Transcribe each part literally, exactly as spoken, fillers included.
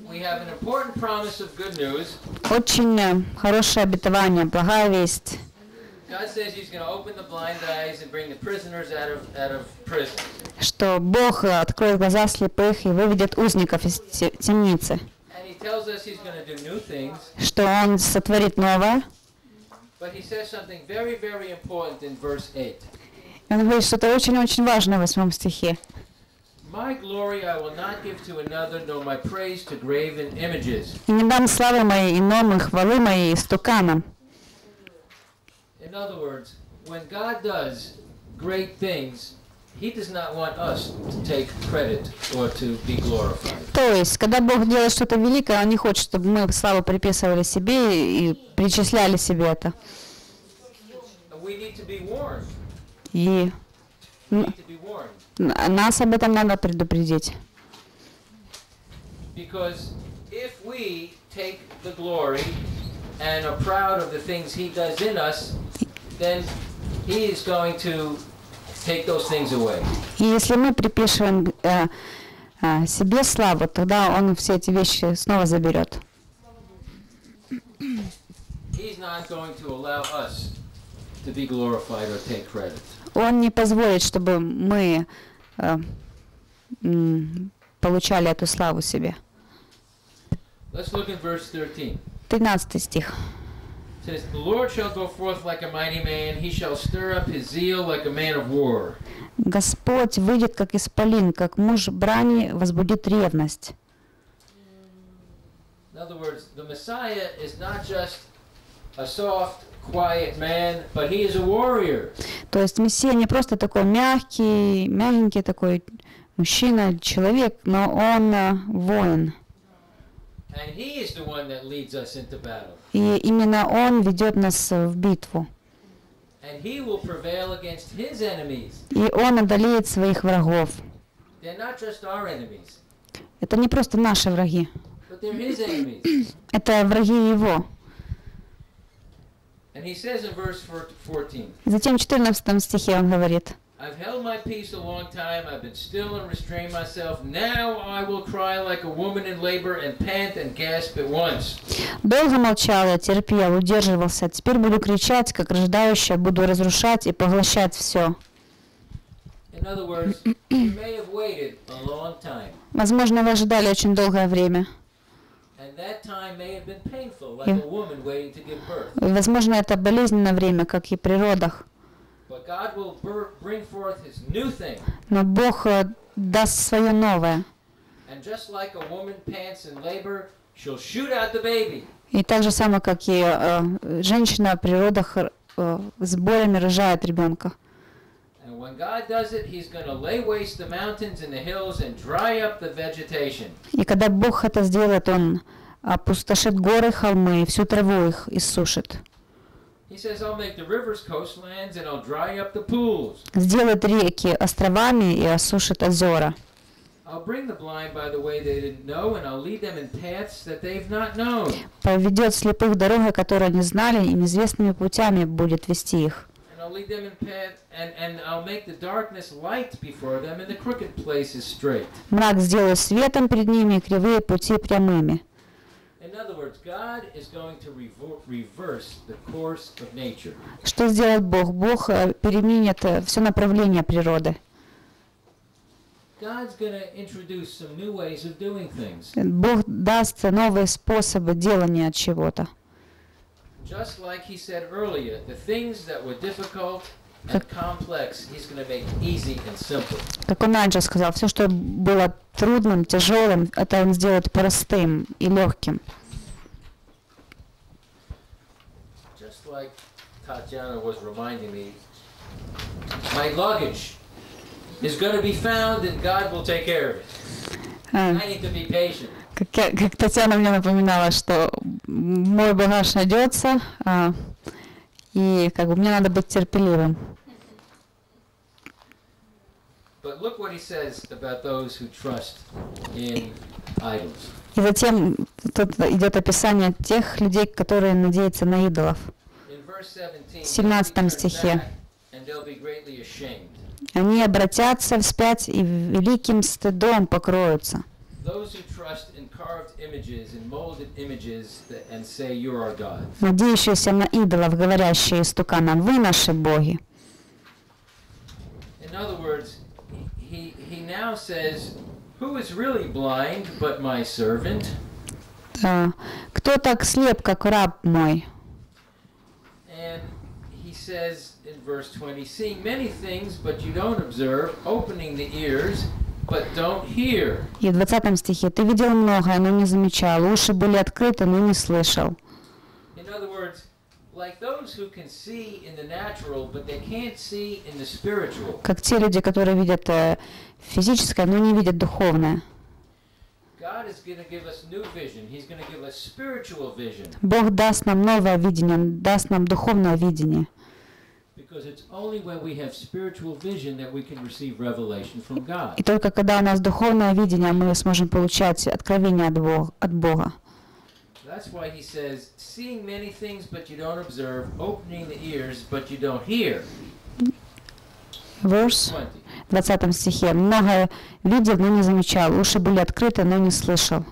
Очень хорошее обетование, благая весть. Что Бог откроет глаза слепых и выведет узников из темницы. Что Он сотворит новое. Он говорит что-то очень-очень важное в восьмом стихе. И не дам славы моей иному, и хвалы моей истуканам. То есть, когда Бог делает что-то великое, Он не хочет, чтобы мы славу приписывали себе и причисляли себе это. И нас об этом надо предупредить. И если мы припишем э, э, себе славу, тогда Он все эти вещи снова заберет. Он не позволит, чтобы мы э, м, получали эту славу себе. тринадцатый стих. Господь выйдет как исполин, как муж брани возбудит ревность. То есть Мессия не просто такой мягкий, мягенький такой мужчина, человек, но он uh, воин. И именно Он ведет нас в битву. И Он одолеет своих врагов. Это не просто наши враги. Это враги Его. Затем в четырнадцатом стихе Он говорит: I've held my peace a long time, I've been still and restrained myself. Now I will cry like a woman in labor and pant and gasp at once. Долго молчал я, терпел, удерживался. Теперь буду кричать, как рождающая, буду разрушать и поглощать все. In other words, you may have waited a long time. Возможно, вы ожидали очень долгое время. And that time may have been painful, like a woman waiting to give birth. Возможно, это болезненное время, как и при родах. Но Бог даст свое новое. И так же самое, как и э, женщина при родах э, с болями рожает ребенка. И когда Бог это сделает, Он опустошит горы, холмы, и всю траву их иссушит. Сделает реки островами и осушит озера. Поведет слепых дорогой, которые они знали, и неизвестными путями будет вести их. Мрак сделаю светом перед ними, и кривые пути прямыми. Что сделает Бог? Бог переменит все направление природы. Бог даст новые способы делания чего-то. Как он раньше сказал, все, что было трудным, тяжелым, это Он сделает простым и легким. Tatiana was reminding me, my luggage is going to be found and God will take care of it. I need to be patient. Как, как Татьяна мне напоминала, что мой багаж найдется, а, и как бы мне надо быть терпеливым. But look what he says about those who trust in idols. И затем тут идет описание тех людей, которые надеются на идолов. В семнадцатом стихе. Они обратятся вспять и великим стыдом покроются. надеющиеся на идолов, говорящие истуканам: вы наши боги. In other words, he he now says, who is really blind but my servant? Да. Кто так слеп, как раб мой? And he says in verse twenty, seeing many things but you don't observe, opening the ears but don't hear. И в двадцатом стихе: ты видел многое, но не замечал, уши были открыты, но не слышал. In other words, like those who can see in the natural but they can't see in the spiritual. Как те люди, которые видят э, физическое, но не видят духовное. God is going to give us new vision. He's going to give us spiritual vision. Бог даст нам новое видение, Он даст нам духовное видение. Because it's only when we have spiritual vision that we can receive revelation from God. И только когда у нас духовное видение, мы сможем получать откровение от Бога. От Бога. That's why he says, seeing many things but you don't observe, opening the ears but you don't hear. Verse в двадцатом стихе: многое видел, но не замечал, уши были открыты, но не слышал.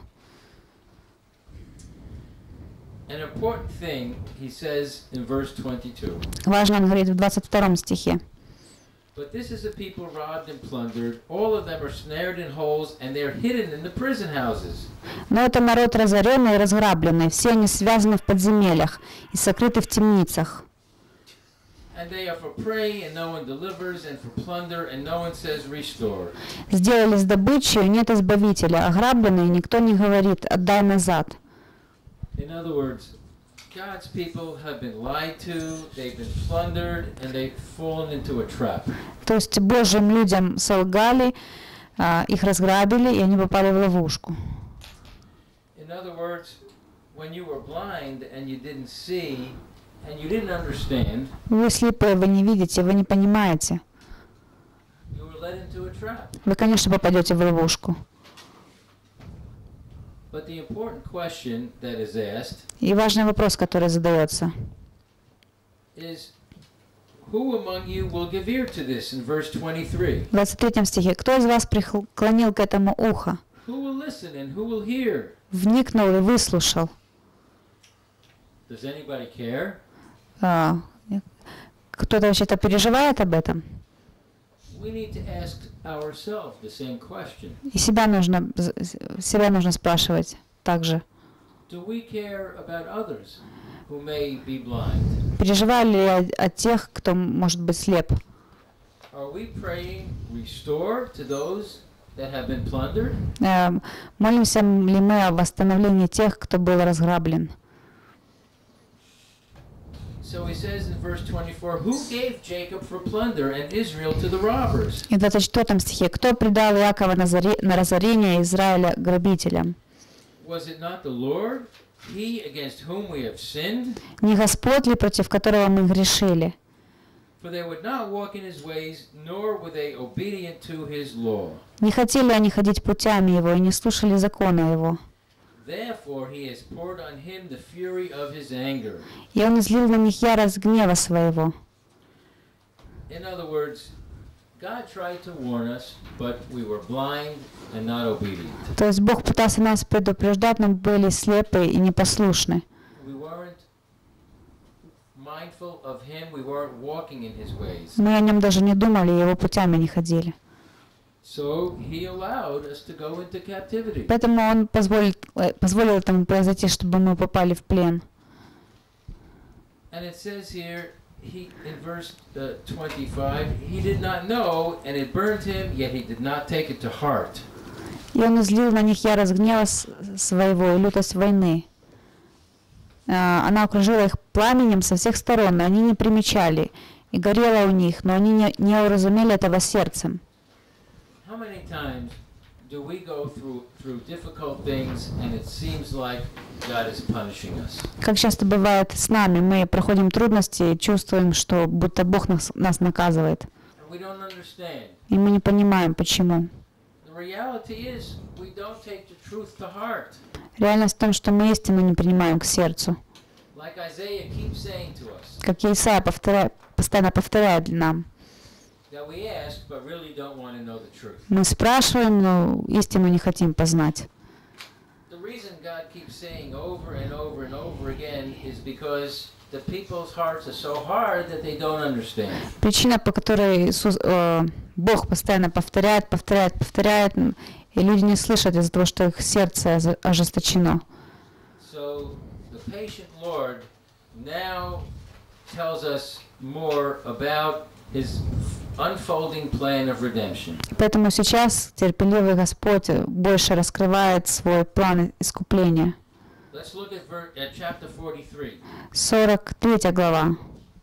An important thing he says in verse twenty-two. Важно, он говорит в двадцать втором стихе. But this is a people robbed and plundered, all of them are snared in holes and they are hidden in the prison houses. Но это народ разоренный и разграбленный, все они связаны в подземельях и сокрыты в темницах. And they are for prey and no one delivers, and for plunder and no one says restore. Сделались добычей, нет избавителя, ограбленные, никто не говорит: отдай назад. In other words, God's people have been lied to, they've been plundered, and they've fallen into a trap. То есть Божьим людям солгали, их разграбили, и они попали в ловушку. In other words, when you were blind and you didn't see and you didn't understand, вы слепые, вы не видите, вы не понимаете. You were led into a trap. Вы, конечно, попадете в ловушку. But the important question that is asked И важный вопрос, который задается: is, who among you will give ear to this in verse twenty-three? В двадцать третьем стихе: кто из вас преклонил к этому ухо, Who will listen and who will hear? вникнул и выслушал? Does anybody care? А, кто-то вообще-то переживает об этом? We need to ask ourselves the same question. И себя нужно, себя нужно спрашивать также. Do we care about others who may be blind? Переживали ли о, о тех, кто может быть слеп? Are we praying, restore to those that have been plundered? Э, молимся ли мы о восстановлении тех, кто был разграблен? So he says in verse twenty-four, who gave Jacob for plunder and Israel to the robbers? И в двадцать четвёртом стихе: кто предал Иакова на, заре, на разорение Израиля грабителям? Was it not the Lord, he against whom we have sinned? Не Господь ли, против которого мы грешили? For they would not walk in his ways, nor were they obedient to his law. Не хотели они ходить путями его и не слушали закона его. Therefore he has poured on him the fury of his anger. И он излил на них ярость гнева своего. In other words, God tried to warn us, but we were blind and not obedient. То есть Бог пытался нас предупреждать, но были слепы и непослушны. We weren't mindful of him, we weren't walking in his ways. Мы о нем даже не думали, его путями не ходили. So he allowed us to go into captivity. Поэтому он позволил, позволил этому произойти, чтобы мы попали в плен. And it says here, he in verse uh, twenty-five, he did not know, and it burned him, yet he did not take it to heart. И он излил на них ярость гнева своего и лютость войны. Она окружила их пламенем со всех сторон, но они не примечали, и горело у них, но они не, не уразумели этого сердцем. How many times do we go through through difficult things and it seems like God is punishing us? Как часто бывает с нами, мы проходим трудности и чувствуем, что будто Бог нас, нас наказывает. And we don't understand. И мы не понимаем, почему. The reality is we don't take the truth to heart. Реальность в том, что мы истину не принимаем к сердцу. Like Isaiah keeps saying to us. Как Исайя повторяет, постоянно повторяет нам. That we ask, but really don't want to know the truth. Мы спрашиваем, но истину не хотим познать. The reason God keeps saying over and over and over again is because the people's hearts are so hard that they don't understand. Причина, по которой Иисус, э, Бог постоянно повторяет, повторяет, повторяет, и люди не слышат из-за того, что их сердце ожесточено. So the patient Lord now tells us more about His unfolding plan of redemption. Поэтому сейчас терпеливый Господь больше раскрывает свой план искупления. Let's look at, ver- at chapter forty-three. сорок третья глава.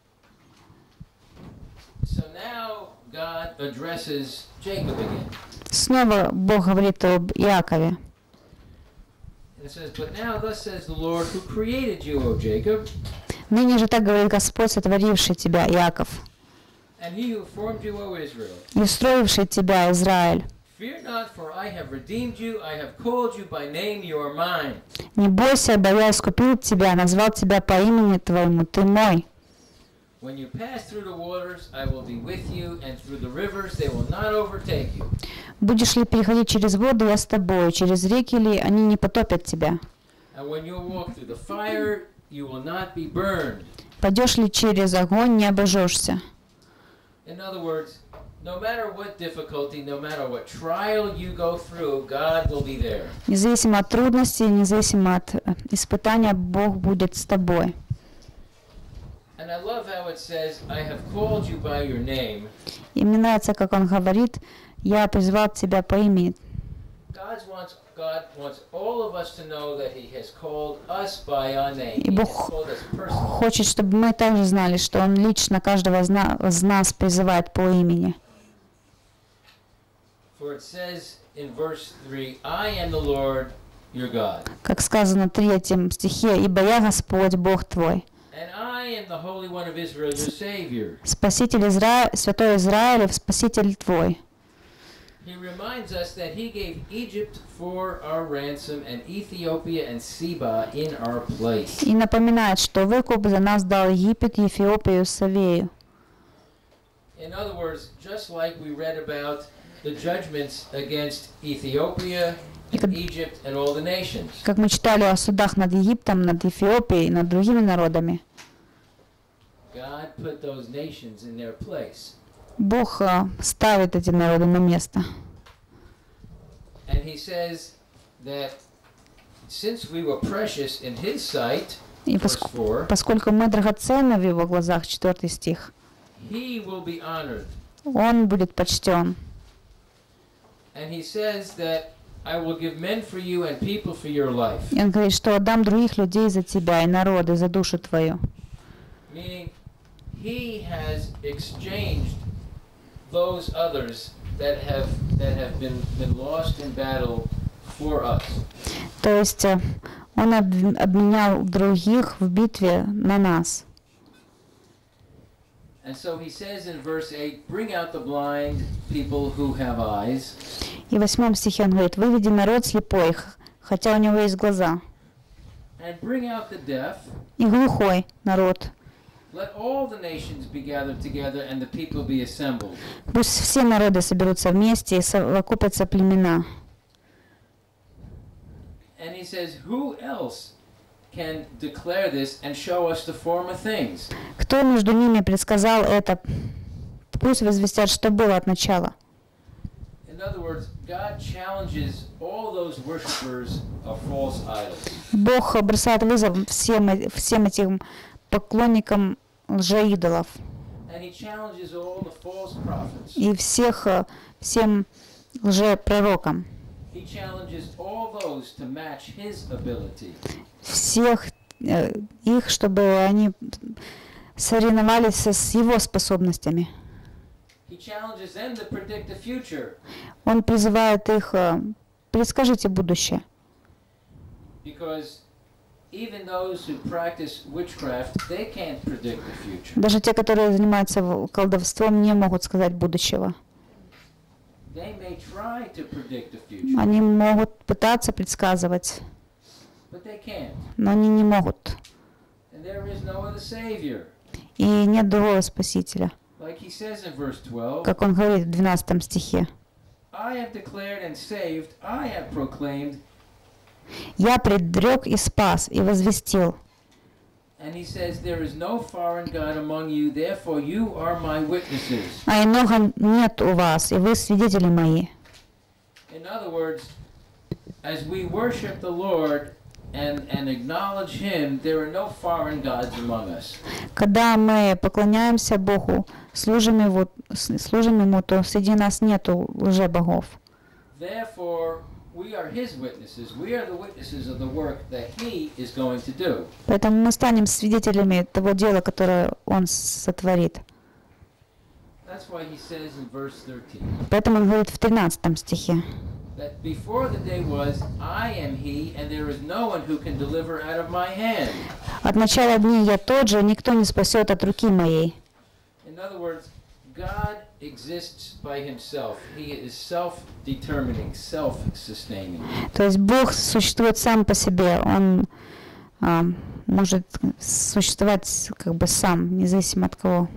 So now God addresses Jacob again. Снова Бог говорит об Иакове. And it says, "But now thus says the Lord who created you, O Jacob, Ныне же так говорит Господь, сотворивший тебя, Иаков, and he who formed you, O Israel. и устроивший тебя, Израиль. Fear not, for I have redeemed you, I have called you by name, you are mine. Не бойся, ибо я искупил тебя, назвал тебя по имени твоему, ты мой. When you pass through the waters, I will be with you, and through the rivers, they will not overtake you. Будешь ли переходить через воду, я с тобой, через реки ли, они не потопят тебя. And when you walk through the fire, you will not be burned." Пойдешь ли через огонь, не обожжешься. In other words, no matter what difficulty, no matter what trial you go through, God will be there. Независимо от трудностей, независимо от э, испытания, Бог будет с тобой. And I love how it says, "I have called you by your name." И мне нравится, как Он говорит, я призвал тебя по имени. God wants, God wants all of us to know that He has called us by our name. И He has Бог called us personally. хочет, чтобы мы также знали, что Он лично каждого из на- из нас призывает по имени. For it says in verse three, "I am the Lord your God, Как сказано в третьем стихе, «Ибо я Господь, Бог твой, and I am the Holy One of Israel, your Savior." Спаситель Изра... Святой Израилев, Спаситель твой». He reminds us that He gave Egypt for our ransom and Ethiopia and Seba in our place. И напоминает, что выкуп за нас дал Египет, Эфиопию, Савею. In other words, just like we read about the judgments against Ethiopia, И как- Egypt, and all the nations. Как мы читали о судах над Египтом, над Эфиопией и над другими народами, God put those nations in their place. Бог а, ставит эти народы на место. And He says that since we were precious in His sight, И verse поск- four, поскольку мы драгоценны в Его глазах, четвертый стих, He will be honored. Он будет почтен. And He says that I will give men for you and people for your life. И Он говорит, что отдам других людей за тебя и народы за душу твою. Meaning, He has exchanged those others that have that have been, been lost in battle for us. То есть э, Он об- обменял других в битве на нас. And so He says in verse eight, "Bring out the blind people who have eyes, И в восьмом стихе Он говорит, выведи народ слепой, х- хотя у него есть глаза, and bring out the deaf. и глухой народ. Let all the nations be gathered together and the people be assembled." Пусть все народы соберутся вместе и совокупятся племена. And He says, "Who else can declare this and show us the former things?" Кто между ними предсказал это? Пусть возвестят, что было от начала. In other words, God challenges all those worshippers of false idols. Бог бросает вызов всем, э- всем этим поклонникам лжеидолов And He challenges all the false prophets. и всех, э, всем лжепророкам, He challenges all those to match His ability. всех э, их, чтобы они соревновались со- с Его способностями. He challenges them to predict the future Он призывает их, э, предскажите будущее. because even those who practice witchcraft, they can't predict the future. Даже те, которые занимаются в- колдовством, не могут сказать будущего. They may try to predict the future, Они могут пытаться предсказывать, but they can't. но они не могут. And there is no other Savior. И нет другого Спасителя. Like He says in verse twelve, Как он говорит в двенадцатом стихе. "I have declared and saved, I have proclaimed, Я предрек и спас, и возвестил. And he says, there is no foreign God among you, therefore you are my witnesses. А иного нет у вас, и вы свидетели мои. In other words, as we worship the Lord and, and acknowledge Him, there are no foreign gods among us. Когда мы поклоняемся Богу, служим Его, служим Ему, то среди нас нету лжебогов. Therefore, we are His witnesses. We are the witnesses of the work that He is going to do. Поэтому мы станем свидетелями того дела, которое Он сотворит. That's why He says in verse thirteen. Поэтому Он говорит в тринадцатом стихе. That before the day was, I am He, and there is no one who can deliver out of my hand. От начала дней я тот же, никто не спасет от руки моей. In other words, God exists by Himself. He is self-determining, self-sustaining. То есть Бог существует сам по себе, Он а, может существовать как бы сам, независимо от кого.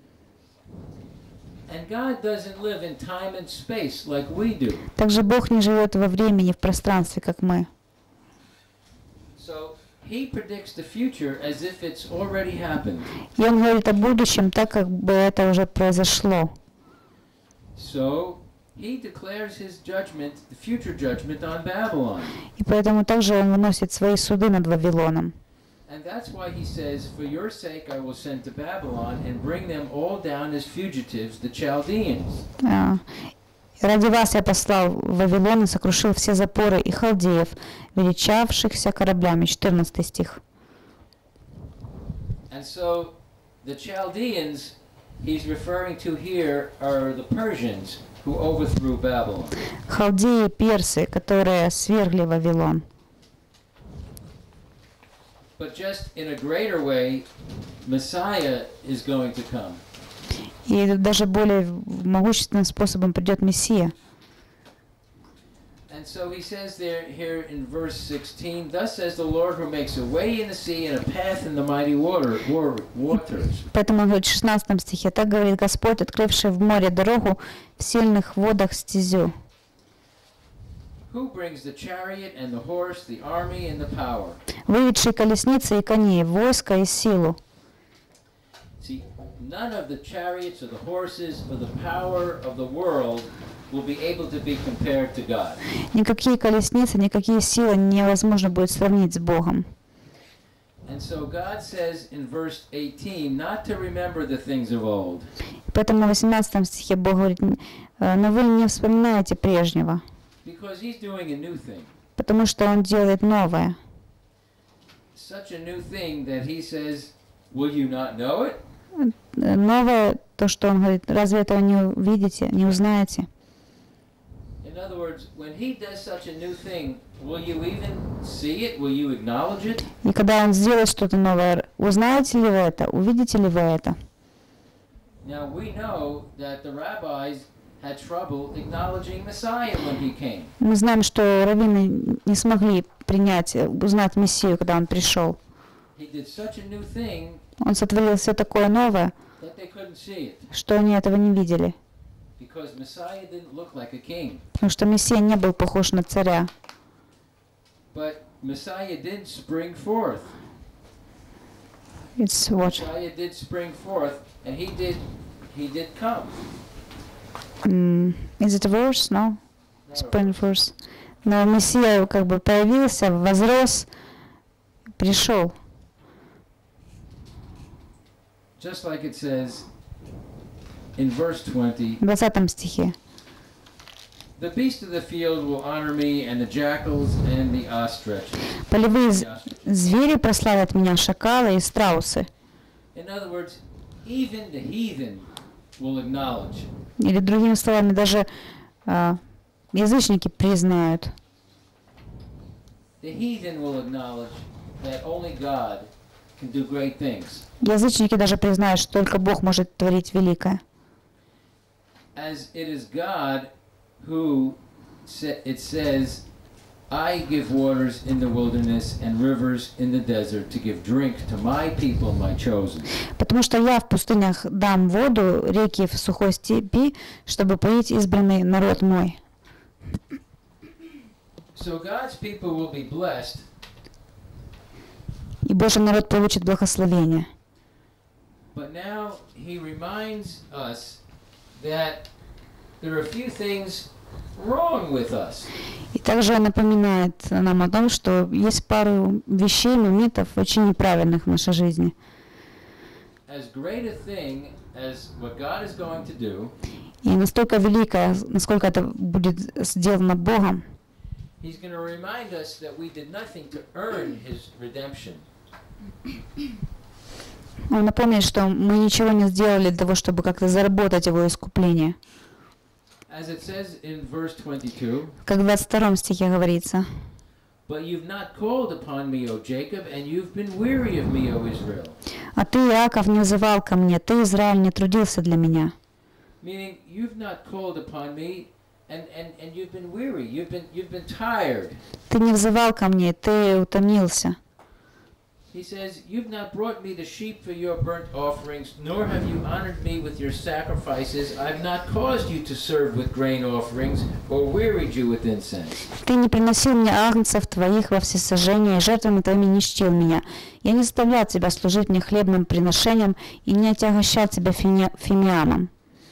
And God doesn't live in time and space like we do. Также Бог не живет во времени, в пространстве, как мы. So He predicts the future as if it's already happened. И Он говорит о будущем, так как бы это уже произошло. So He declares His judgment, the future judgment on Babylon. И поэтому также Он выносит свои суды над Вавилоном. And that's why He says, for your sake I will send to Babylon and bring them all down as fugitives, the Chaldeans. А, ради вас я послал в Вавилон и сокрушил все запоры и халдеев, величавшихся кораблями. четырнадцатый стих. And so the Chaldeans He's referring to here are the Persians who overthrew Babylon. Халдеи и персы, которые свергли Вавилон. But just in a greater way, Messiah is going to come. И даже более могущественным способом придет Мессия. And so he says there here in verse sixteen, thus says the Lord who makes a way in the sea and a path in the mighty water, war, waters. Поэтому он говорит в шестнадцатом стихе, так говорит Господь, открывший в море дорогу, в сильных водах стезю. Who brings the chariot and the horse, the army and the power? Выведший колесницы и коней, войско и силу. See, none of the chariots or the horses or the power of the world will be able to be compared to God. Никакие колесницы, никакие силы невозможно будет сравнить с Богом. And so God says in verse eighteen, not to remember the things of old. Поэтому в восемнадцатом стихе Бог говорит, но вы не вспоминаете прежнего. Because He's doing a new thing. Потому что Он делает новое. Such a new thing that He says, will you not know it? Новое, то, что Он говорит, разве этого не увидите, не узнаете? In other words, when He does such a new thing, will you even see it? Will you acknowledge it? И когда Он сделает что-то новое, узнаете ли вы это, увидите ли вы это? Now we know that the rabbis had trouble acknowledging Messiah when He came. Мы знаем, что раввины не смогли принять, узнать Мессию, когда Он пришел. He did such a new thing Он сотворил все такое новое, that they couldn't see it что они этого не видели. because Messiah didn't look like a king. Потому что Мессия не был похож на царя. But Messiah did spring forth. It's what? Messiah did spring forth, and he did he did come. Mm, is it a verse? No? No. Spring verse. Но Мессия как бы появился, возрос, пришел. Just like it says in verse twenty, В двадцатом стихе. the beasts of the field will honor me, and the jackals and the ostriches. Полевые The з- ostriches. звери прославят меня, шакалы и страусы. In other words, even the heathen will acknowledge. Или другими словами, даже а, язычники признают. The heathen will acknowledge that only God can do great things. Язычники даже признают, что только Бог может творить великое. As it is God who, sa- it says, I give waters in the wilderness and rivers in the desert to give drink to my people, my chosen. Потому что я в пустынях дам воду, реки в сухой степи, чтобы поить избранный народ мой. So God's people will be blessed. И Божий народ получит благословение. But now he reminds us that there are a few things wrong with us. И также он напоминает нам о том, что есть пару вещей, моментов очень неправильных в нашей жизни. As great a thing as what God is going to do, И настолько великое, насколько это будет сделано Богом, he's going to remind us that we did nothing to earn his redemption. он напомнит, что мы ничего не сделали для того, чтобы как-то заработать его искупление. As it says in verse twenty-two, Как в двадцать втором стихе говорится, but you've not called upon me, O Jacob, and you've been weary of me, O Israel. «А ты, Иаков, не взывал ко мне, ты, Израиль, не трудился для меня». Meaning, you've not called upon me, and, and, and you've been weary, you've been, you've been tired. Ты не взывал ко мне, ты утомился. He says, you've not brought me the sheep for your burnt offerings, nor have you honored me with your sacrifices. I've not caused you to serve with grain offerings, or wearied you with incense. Ты не приносил мне агнцев твоих во всесожжение, и жертвами твоими не чтил меня. Я не заставлял тебя служить мне хлебным приношением и не отягощал тебя фими- фимиамом.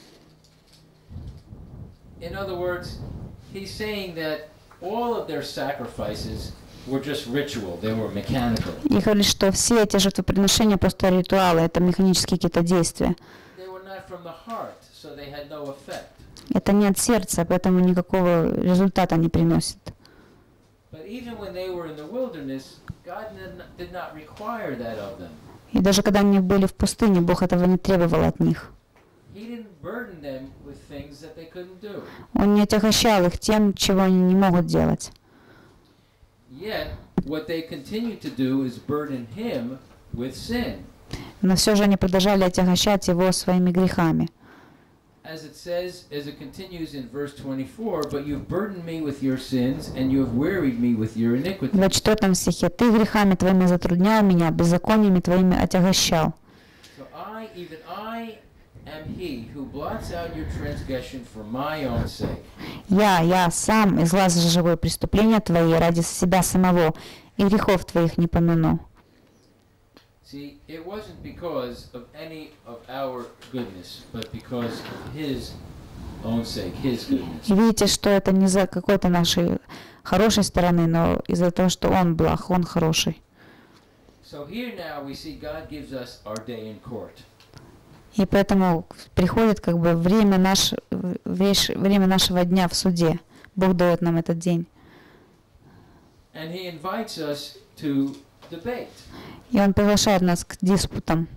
In other words, he's saying that all of their sacrifices were just ritual, they were mechanical. И говорит, что все эти жертвоприношения просто ритуалы, это механические какие-то действия. They were not from the heart, so they had no effect. Это не от сердца, поэтому никакого результата не приносит. But even when they were in the wilderness, God did not- did not require that of them. И даже когда они были в пустыне, Бог этого не требовал от них. He didn't burden them with things that they couldn't do. Он не отягощал их тем, чего они не могут делать. Yet, what they continued to do is burden him with sin. Но все же они продолжали отягощать его своими грехами. As it says, as it continues in verse twenty-four, but you've burdened me with your sins, and you have wearied me with your В iniquities. двадцать четвёртом стихе «Ты грехами твоими затруднял меня, беззакониями твоими отягощал». So I, even I, am he who blots out your transgression for my own sake. Я, я сам изглажу живое преступление твои ради себя самого, и грехов твоих не помяну. See, it wasn't because of any of our goodness, but because of his own sake, his goodness. И видите, что это не за какой-то нашей хорошей стороны, но из-за того, что Он благ, Он хороший. So here now we see God gives us our day in court. И поэтому приходит как бы время, наш, вещь- время нашего дня в суде. Бог дает нам этот день. And he invites us to debate. И Он приглашает нас к диспутам.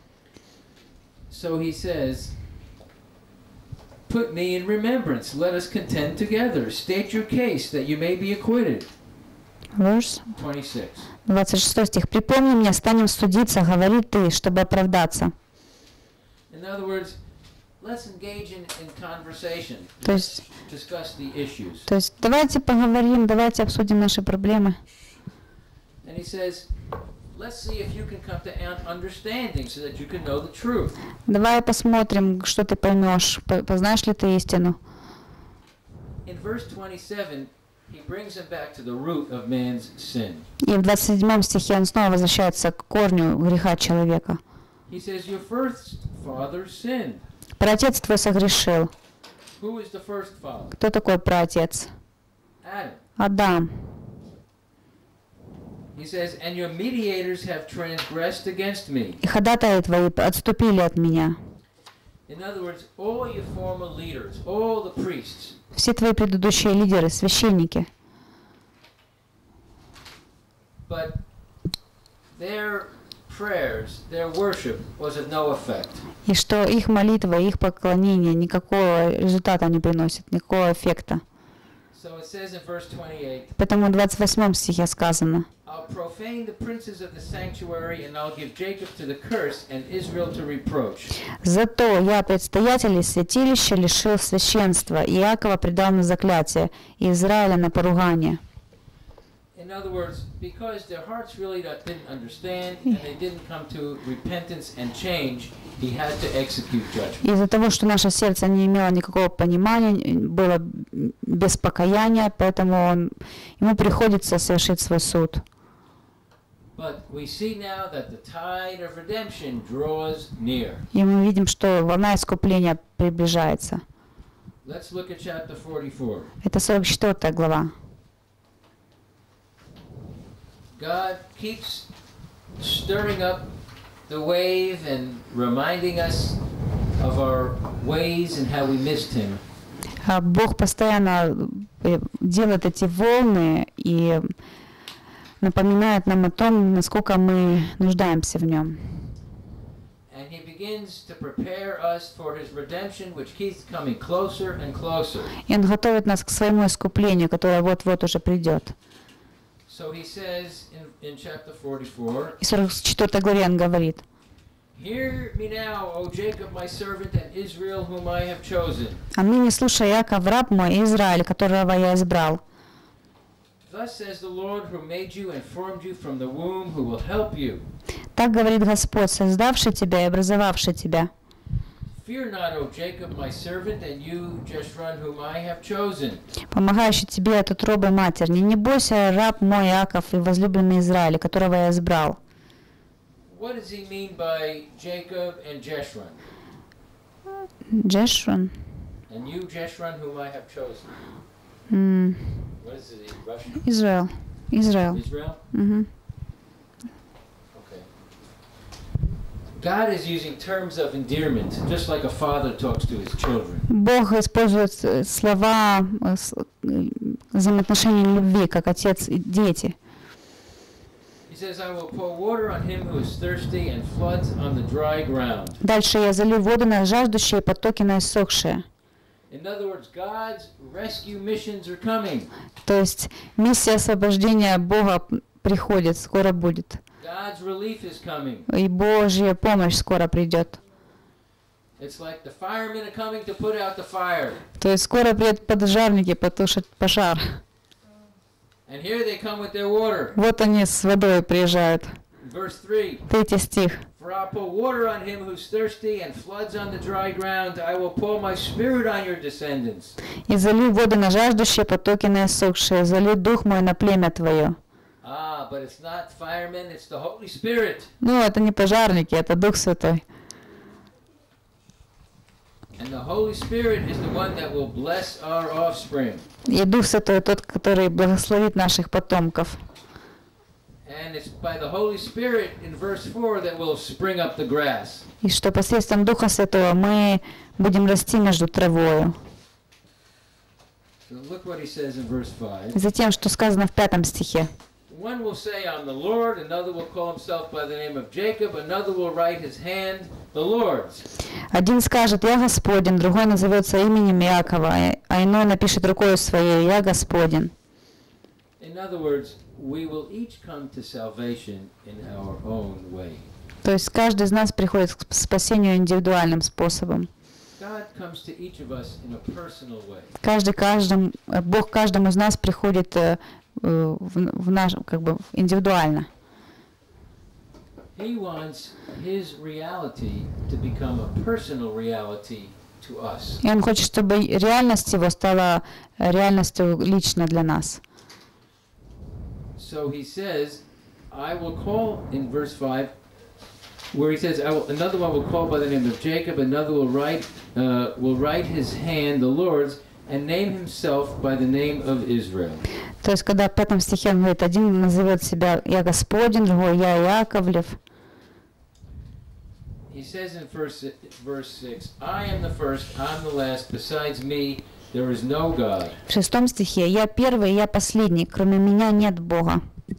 So he says, put me in remembrance, let us contend together. State your case that you may be acquitted. Verse twenty-six. двадцать шестой стих. «Припомни мне, станем судиться, говори ты, чтобы оправдаться». In other words, let's engage in, in conversation. То есть, Discuss the issues. то есть давайте поговорим, давайте обсудим наши проблемы. And he says, let's see if you can come to an understanding so that you can know the truth. Давай посмотрим, что ты поймешь, по- познаешь ли ты истину. In verse twenty-seven, he brings him back to the root of man's sin. И в двадцать седьмом стихе он снова возвращается к корню греха человека. He says, your first father sinned. Праотец твой согрешил. Who is the first father? Кто такой праотец? Adam. Адам. He says, and your mediators have transgressed against me. И ходатаи твои отступили от меня. In other words, all your former leaders, all the priests, Все твои предыдущие лидеры, священники. but their prayers, their worship was of no effect. И что их молитва, их поклонение никакого результата не приносит, никакого эффекта. So it says in verse twenty-eight, Поэтому в двадцать восьмом стихе сказано: I'll profane the princes of the sanctuary, and I'll give Jacob to the curse and Israel to reproach. «Зато я предстоятелей святилища лишил священства, и Иакова предал на заклятие, и Израиля на поругание». In In other words, because their hearts really didn't understand and they didn't come to repentance and change, he had to execute judgment. Из-за того, что наше сердце не имело никакого понимания, было без покаяния, поэтому он, ему приходится совершить свой суд. But we see now that the tide of redemption draws near. И мы видим, что волна искупления приближается. Let's look at chapter forty-four. Это сорок четвёртая глава. God keeps stirring up the wave and reminding us of our ways and how we missed Him. Бог постоянно делает эти волны и напоминает нам о том, насколько мы нуждаемся в Нем. And He begins to prepare us for His redemption, which keeps coming closer and closer. И Он готовит нас к своему искуплению, которое вот-вот уже придет. So He says in, in chapter forty-four. И в сорок четвёртой главе Он говорит: Hear me now, O Jacob, my servant, and Israel, whom I have chosen. А ныне слушай, Яков, раб мой, Израиль, которого я избрал. Thus says the Lord, who made you and formed you from the womb, who will help you. Так говорит Господь, создавший тебя и образовавший тебя. Fear not, O Jacob, my servant, and you, Jeshurun, whom I have chosen. Помогающий тебе от утробы матерни. Не бойся, раб мой Яков и возлюбленный Израиль, которого я избрал. What does he mean by Jacob and Jeshurun? Jeshurun. And you, Jeshurun, whom I have chosen. Mm. What is it in Russian? Израиль. Израиль. Israel? Mm-hmm. Okay. God is using terms of endearment, just like a father talks to his children. Бог использует слова взаимоотношений любви, как отец и дети. He says, I will pour water on him who is thirsty and floods on the dry ground. Дальше я залью воду на жаждущие, потоки на иссохшие. In other words, God's rescue missions are coming. То есть миссия освобождения Бога приходит, скоро будет. God's relief is coming. И Божья помощь скоро придет. It's like the firemen are coming to put out the fire. То есть скоро придут поджарники потушить пожар. And here they come with their water. Вот они с водой приезжают. Verse three. Третий стих. For I'll pour water on him who's thirsty and floods on the dry ground. I will pour my spirit on your descendants. И залью воду на жаждущие, потоки на иссохшие. Залью дух мой на племя твое. Ah, but it's not firemen, it's the Holy Spirit. Ну, это не пожарники, это Дух Святой. And the Holy Spirit is the one that will bless our offspring. И Дух Святой тот, который благословит наших потомков. And it's by the Holy Spirit in verse four that will spring up the grass. И что посредством Духа Святого мы будем расти между травою. So look what he says in verse five. Затем, что сказано в пятом стихе. One will say, I'm the Lord, another will call himself by the name of Jacob, another will write his hand, the Lord's. Один скажет, я Господень, другой назовется именем Иакова, а иной напишет рукою своей, я Господень. In other words, we will each come to salvation in our own way. То есть каждый из нас приходит к спасению индивидуальным способом. God comes to each of us in a personal way. Каждый каждому, Бог каждому из нас приходит в, в наш, как бы индивидуально. He wants his reality to become a personal reality to us. И Он хочет, чтобы реальность Его стала реальностью лично для нас. So he says, I will call in verse five, where he says, I will, another one will call by the name of Jacob, another will write, uh, will write his hand, the Lord's, and name himself by the name of Israel. То есть, когда в пятом стихе он говорит, один назовет себя «Я Господень», другой «Я Яковлев». He says in verse, verse six, I am the first, I'm the last, besides me there is no God. В шестом стихе «Я первый, я последний, кроме меня нет Бога».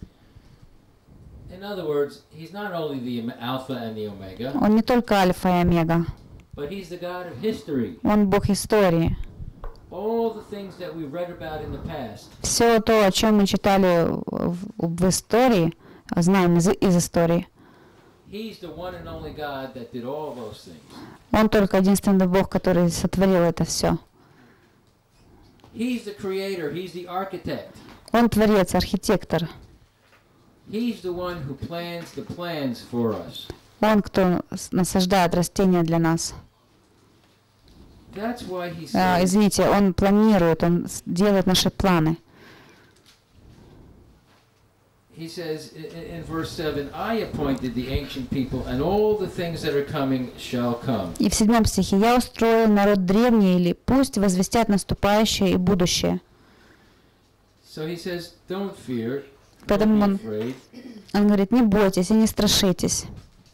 In other words, he's not only the Alpha and the Omega, Он не только Альфа и Омега, but he's the God of history. Он Бог истории. All the things that we've read about in the past. Все то, о чем мы читали в, в истории, знаем из, из истории. He's the one and only God that did all those things. Он только единственный Бог, который сотворил это все. He's the creator, he's the architect. Он творец, архитектор. He's the one who plans the plans for us. Он, кто насаждает растения для нас. That's why he А, says, извините, он планирует, он с- делает наши планы. he says in, in in verse seven, I appointed the ancient people, and all the things that are coming shall come. И в седьмом стихе: «Я устроил народ древний, или пусть возвестят наступающее и будущее». So he says, don't fear, don't Поэтому be он, afraid. он говорит: не бойтесь и не страшитесь.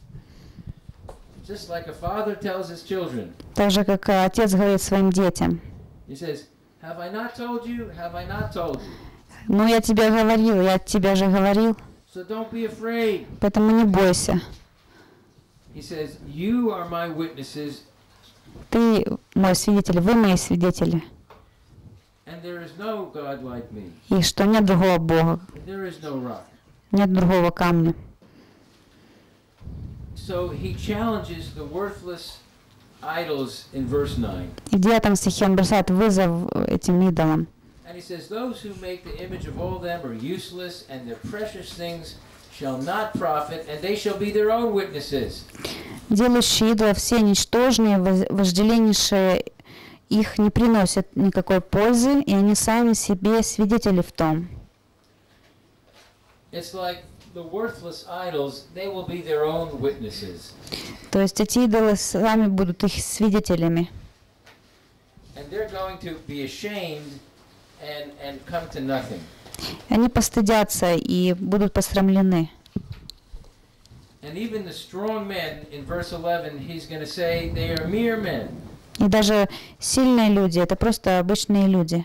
Just like a father tells his children. Так же, как э, отец говорит своим детям: He says, have I not told you? Have I not told you? ну, я тебе говорил, я тебе же говорил, So don't be afraid. поэтому не бойся. He says, you are my witnesses, Ты мой свидетель, вы мои свидетели, and there is no God like me. и что нет другого Бога, And there is no rock. нет другого камня. So he challenges the worthless idols in verse nine. И в девятом стихе он бросает вызов этим идолам. And he says, those who make the image of all them are useless, and their precious things shall not profit, and they shall be their own witnesses. Делающие идолов все ничтожные, воз- вожделеннейшие их не приносят никакой пользы, и они сами себе свидетели в том. It's like the worthless idols, they will be their own witnesses. То есть эти идолы сами будут их свидетелями. And they're going to be ashamed and, and come to nothing. Они постыдятся и будут посрамлены. And even the strong men, in verse eleven, he's going to say they are mere men. И даже сильные люди — это просто обычные люди.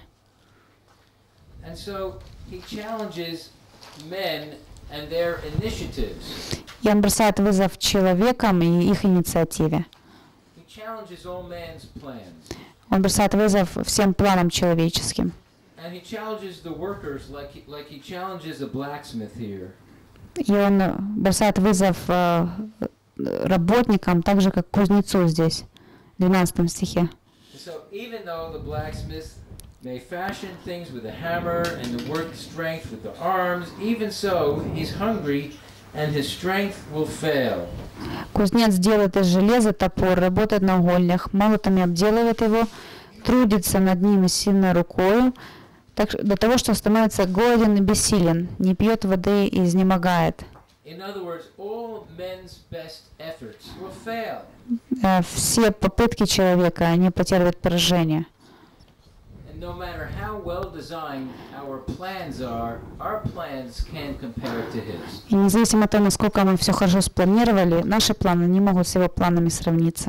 And so he challenges men and their initiatives. И он бросает вызов человекам и их инициативе. He challenges all man's plans. Он бросает вызов всем планам человеческим. And he challenges the workers like he, like he challenges a blacksmith here. И он бросает вызов э, работникам, так же, как кузнецу здесь, в двенадцатом стихе. So even though the blacksmith may fashion things with a hammer and to work strength with the arms, even so he's hungry and his strength will fail. Кузнец делает из железа топор, работает на угольнях, молотами обделывает его, трудится над ними сильной рукою, так, ш- до того, что становится голоден и бессилен, не пьет воды и изнемогает. In other words, all men's best efforts will fail. Э, Все попытки человека, они потерпят поражение. And no matter how well designed our plans are, our plans can't compare to his. И независимо от того, насколько мы все хорошо спланировали, наши планы не могут с его планами сравниться.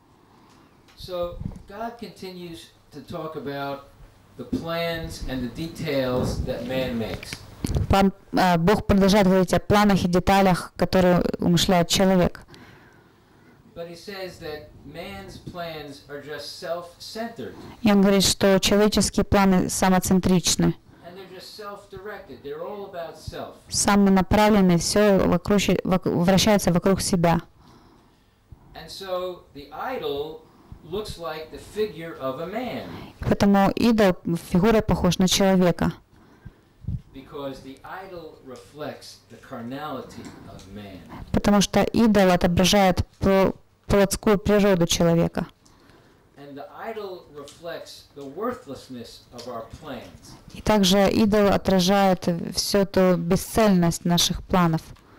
So God continues to talk about the plans and the details that man makes. План- э, Бог продолжает говорить о планах и деталях, которые умышляет человек. But he says that man's plans are just self-centered, И он говорит, что человеческие планы самоцентричны, and they're just self-directed. They're all about self. самонаправлены, все вокруг, вок- вращается вокруг себя. And so the idol looks like the figure of a man, Поэтому идол фигурой похож на человека, because the idol reflects the carnality of man. потому что идол отображает пл- плотскую природу человека. And the idol reflects the worthlessness of our plans. И также идол отражает всю эту бесцельность наших планов.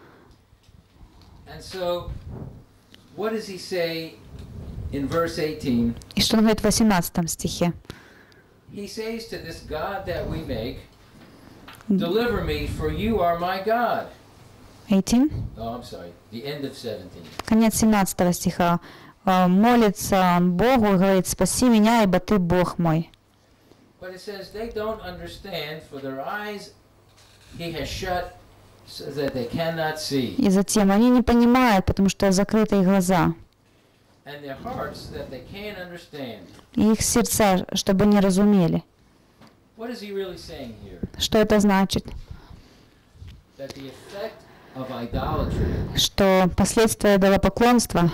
And so, what does he say in verse eighteen? И что он говорит в восемнадцатом стихе? He says to this God that we make, deliver me, for you are my God. восемнадцать? Oh, I'm sorry, the end of seventeen. Конец семнадцатого стиха. Э, Молится он Богу и говорит: «Спаси меня, ибо Ты Бог мой». But it says they don't understand, for their eyes he has shut so that they cannot see, И затем они не понимают, потому что закрыты их глаза, and their hearts that they can't understand. и их сердца, чтобы не разумели. What is he really saying here? Что это значит? That the effect of idolatry Что последствия идолопоклонства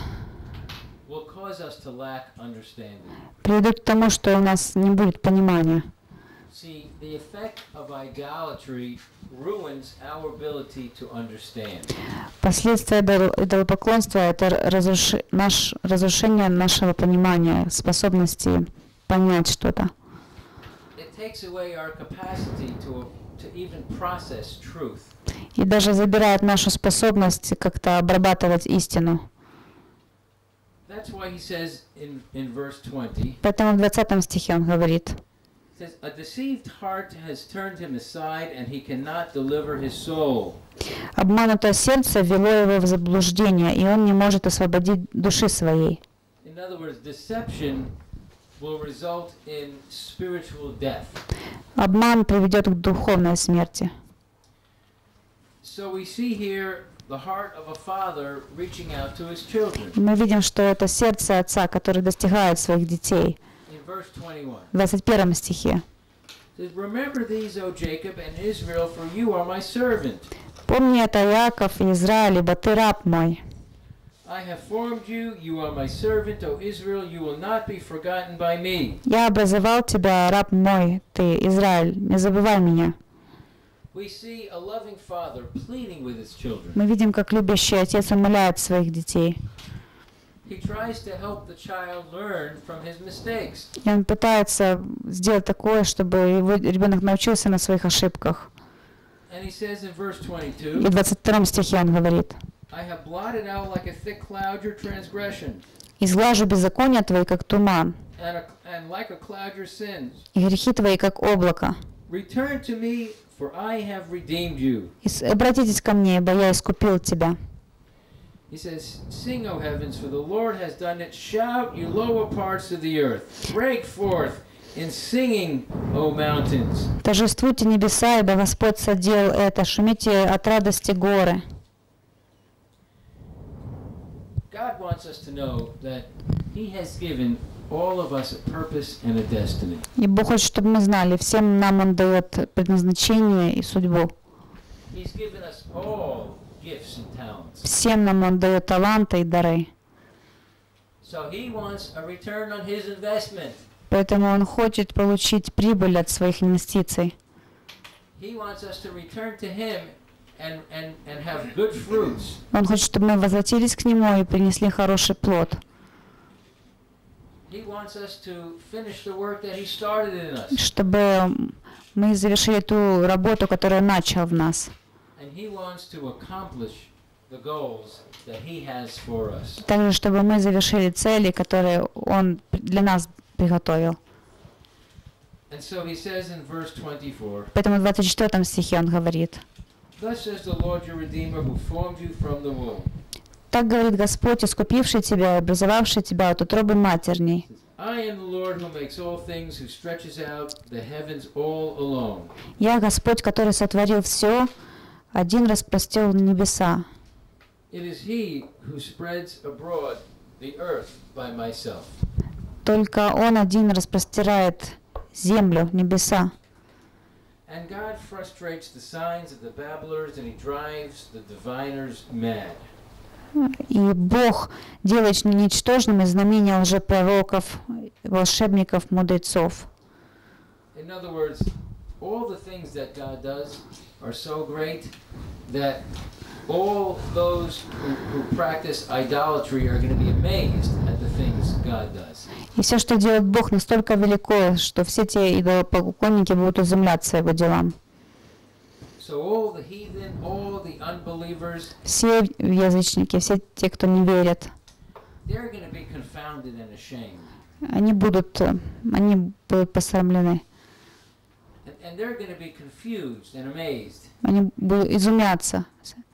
will cause us to lack understanding. приведут к тому, что у нас не будет понимания. See, the effect of idolatry ruins our ability to understand. Последствия идол- идолопоклонства — это разруши- наш, разрушение нашего понимания, способности понять что-то. It takes away our capacity to, to even process truth. И даже забирает нашу способность как-то обрабатывать истину. That's why he says in, in verse twenty, Поэтому в двадцатом стихе он говорит: it says, a deceived heart has turned him aside, and he cannot deliver his soul. «Обманутое сердце вело его в заблуждение, и он не может освободить души своей». In other words, deception will result in spiritual death. Обман приведет к духовной смерти. So we see here the heart of a father reaching out to his children. Мы видим, что это сердце отца, который достигает своих детей. In verse twenty-one, В двадцать первом стихе. it says, remember these, O Jacob and Israel, for you are my servant. «Помни это, Иаков и Израиль, ибо ты раб мой. I have formed you, you are my servant, O Israel, you will not be forgotten by me. Я образовал тебя, раб мой, ты, Израиль, не забывай меня». We see a loving father pleading with his children. Мы видим, как любящий отец умоляет своих детей. He tries to help the child learn from his mistakes. И он пытается сделать такое, чтобы его ребенок научился на своих ошибках. And he says in verse И twenty-two, в двадцать втором стихе он говорит: I have blotted out like a thick cloud your transgression, «Изглажу беззакония твои, как туман, and, a, and like a cloud your sins. и грехи твои, как облако. Return to me, for I have redeemed you.» И с- обратитесь ко мне, ибо я искупил тебя. He says, sing, O heavens, for the Lord has done it. Shout, you lower parts of the earth. Break forth in singing, O mountains. Торжествуйте небеса, ибо Господь соделал это. Шумите от радости горы. God wants us to know that He has given all of us a purpose and a destiny. И Бог хочет, чтобы мы знали, всем нам Он дает предназначение и судьбу. He's given us all gifts and talents. Всем нам Он дает таланты и дары. So He wants a return on His investment. Поэтому Он хочет получить прибыль от своих инвестиций. He wants us to return to Him and, and, and have good fruits. Он хочет, чтобы мы возвратились к Нему и принесли хороший плод. He wants us to finish the work that He started in us. Чтобы мы завершили ту работу, которую начал в нас. And He wants to accomplish the goals that He has for us. Также, чтобы мы завершили цели, которые Он для нас приготовил. And so He says in verse twenty-four, Поэтому в двадцать четвёртом стихе Он говорит: thus says the Lord your Redeemer who formed you from the womb. «Так говорит Господь, искупивший тебя и образовавший тебя от утробы матерней. I am the Lord who makes all things, who stretches out the heavens all alone. Я Господь, который сотворил все, один распростер небеса. It is He who spreads abroad the earth by myself. Только Он один распростирает землю, небеса. And God frustrates the signs of the babblers, and He drives the diviners mad. И Бог делает ничтожными знамения лжепророков, волшебников, мудрецов». In other words, all the things that God does are so great that all those who, who practice idolatry are going to be amazed at the things God does. И все, что делает Бог, настолько велико, что все те идолопоклонники будут изумляться Его делам. So all the heathen, all the unbelievers, Все язычники, все те, кто не верят, they're going to be confounded and ashamed. они будут, э, они будут посрамлены, And, and they're going to be confused and amazed. они будут изумляться,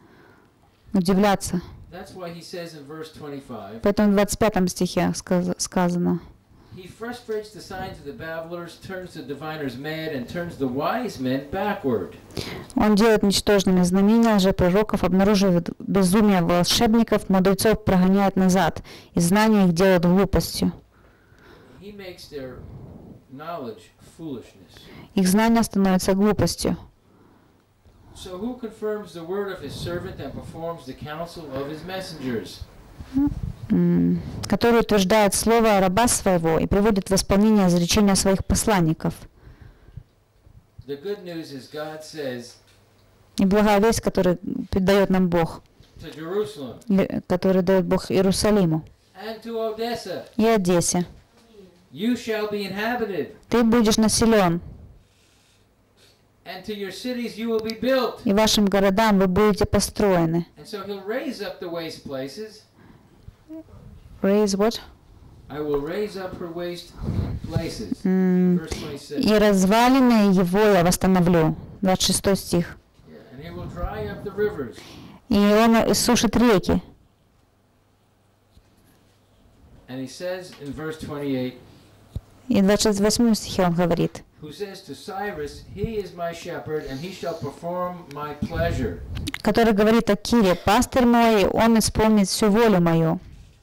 удивляться. That's why he says in verse twenty-five, Поэтому в двадцать пятом стихе сказ- сказано: he frustrates the signs of the babblers, turns the diviners mad, and turns the wise men backward. Он делает ничтожными знамения лжепророков, обнаруживает безумие волшебников, мудрецов прогоняет назад, и знания их делают глупостью. He makes their knowledge foolishness. Их знания становятся глупостью. So who confirms the word of his servant and performs the counsel of his messengers? М, который утверждает слово раба своего и приводит в исполнение изречения своих посланников. the good news is God says И благая весть, которую дает нам Бог, to Jerusalem ли- которую дает Бог Иерусалиму and to Odessa, и Одессе. you shall be inhabited, Ты будешь населен, and to your cities you will be built. и вашим городам вы будете построены. And so he'll raise up the waste places. Raise what? I will raise up her waste places. М, Verse twenty-six. И развалины его я восстановлю. двадцать шестой стих. Yeah, and he will dry up the rivers. И он иссушит реки. And he says in verse twenty-eight, И в двадцать восьмом стихе он говорит, who says to Cyrus, he is my shepherd, and he shall perform my pleasure. который говорит о Кире, пастырь мой, он исполнит всю волю мою.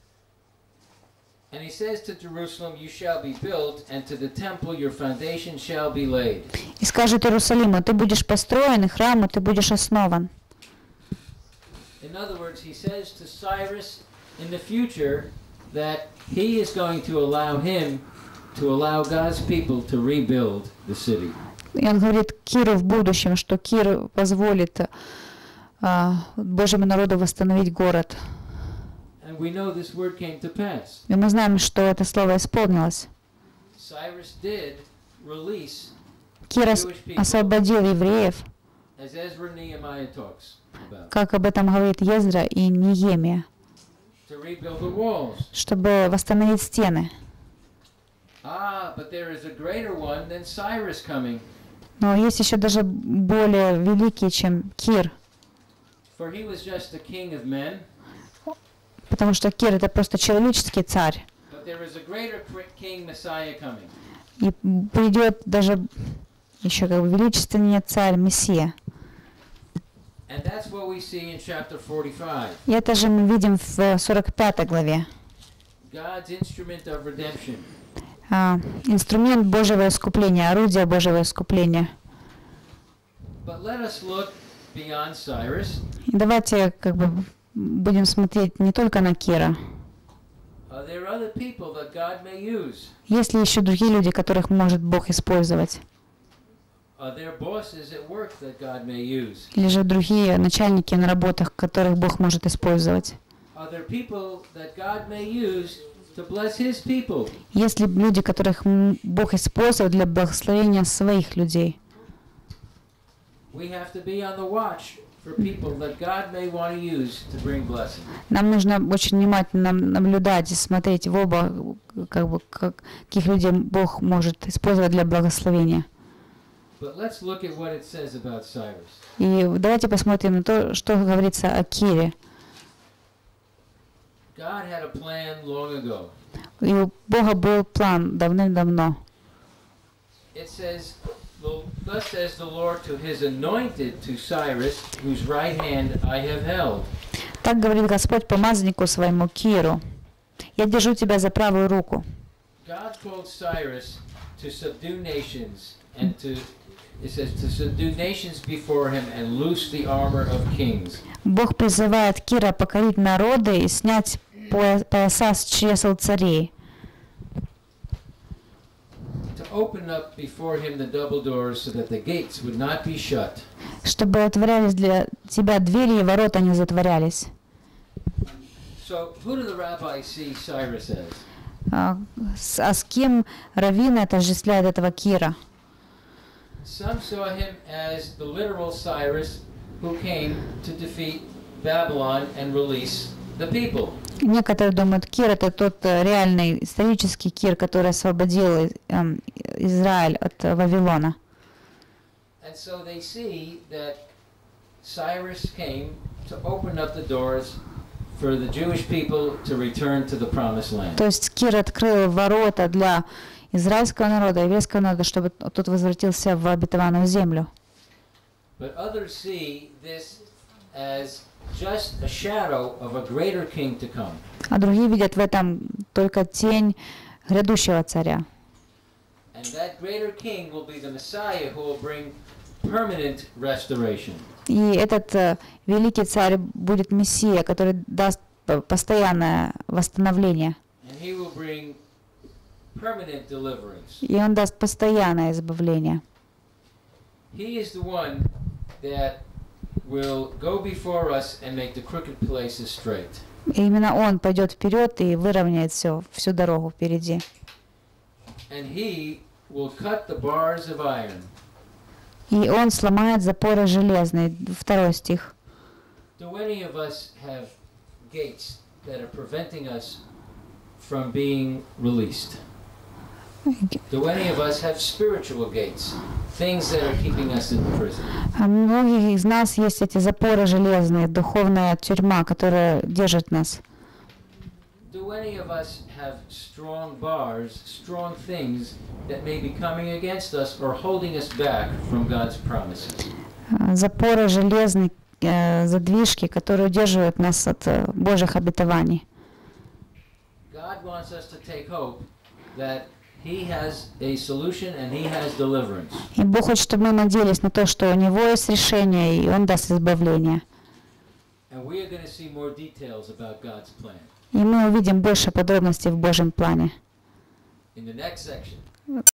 And he says to Jerusalem, you shall be built, and to the temple your foundation shall be laid. И скажет Иерусалиму, ты будешь построен, и храму ты будешь основан. In other words, he says to Cyrus in the future that he is going to allow him to allow God's people to rebuild the city. И он говорит Киру в будущем, что Кир позволит а, Божьему народу восстановить город. And we know this word came to pass. И мы знаем, что это слово исполнилось. Cyrus did release Кир ос- освободил евреев, as Ezra Nehemiah talks about, как об этом говорит Ездра и Неемия, to rebuild the walls. чтобы восстановить стены. Ah, but there is a greater one than Cyrus coming, Но есть еще даже более великий, чем Кир, for he was just the king of men, потому что Кир это просто человеческий царь. but there is a greater cri- king Messiah coming. И придет даже еще как бы величественнее царь Мессия. And that's what we see in chapter forty-five. И это же мы видим в сорок пятой главе. God's instrument of redemption. А, инструмент Божьего искупления, орудие Божьего искупления. But let us look beyond Cyrus. И давайте как бы будем смотреть не только на Кира. Uh, there are other people that God may use. Есть ли еще другие люди, которых может Бог использовать? Uh, there are bosses at work that God may use. Или же другие начальники на работах, которых Бог может использовать? Are there people that God may use to bless His people? Есть ли люди, которых м, Бог использует для благословения своих людей? We have to be on the watch for people that God may want to use to bring blessing. Нам нужно очень внимательно наблюдать и смотреть в оба, как бы, как, каких людей Бог может использовать для благословения. But let's look at what it says about Cyrus. И давайте посмотрим на то, что говорится о Кире. God had a plan long ago. И у Бога был план давным-давно. It says, "The- Thus says the Lord to His anointed, to Cyrus, whose right hand I have held." Так говорит Господь помазаннику своему Киру. Я держу тебя за правую руку. God called Cyrus to subdue nations and to, it says, to subdue nations before him and loose the armor of kings. Бог призывает Кира покорить народы и снять поя- пояса с чресл царей, To open up before him the double doors so that the gates would not be shut. чтобы отворялись для тебя двери и ворота не затворялись. So who do the rabbis see Cyrus as? А с, а с кем раввины отождествляют этого Кира? Some saw him as the literal Cyrus who came to defeat Babylon and release the people. Некоторые думают, Кир это тот э, реальный исторический Кир, который освободил эм, Израиль от э, Вавилона. And so they see that Cyrus came to open up the doors for the Jewish people to return to the promised land. То есть Кир открыл ворота для израильского народа, еврейского народа, чтобы тот возвратился в обетованную землю. But others see this as just a shadow of a greater king to come. А другие видят в этом только тень грядущего царя. And that greater king will be the Messiah who will bring permanent restoration. И этот э, великий царь будет Мессия, который даст п- постоянное восстановление. And he will bring permanent deliverance. И он даст постоянное избавление. He is the one that will go before us and make the crooked places straight. И именно Он пойдет вперед и выровняет все, всю дорогу впереди. And he will cut the bars of iron. И Он сломает запоры железные. Второй стих. Do any of us have gates that are preventing us from being released? Do any of us have spiritual gates, things that are keeping us in prison? А многих из нас есть эти запоры железные, духовная тюрьма, которая держит нас. Do any of us have strong bars, strong things that may be coming against us or holding us back from God's promises? А, Запоры железные, э, задвижки, которые удерживают нас от э, Божьих обетований. God wants us to take hope that He has a solution and He has deliverance. И Бог хочет, чтобы мы надеялись на то, что у Него есть решение, и Он даст избавление. And we are going to see more details about God's plan. И мы увидим больше подробностей в Божьем плане. In the next section,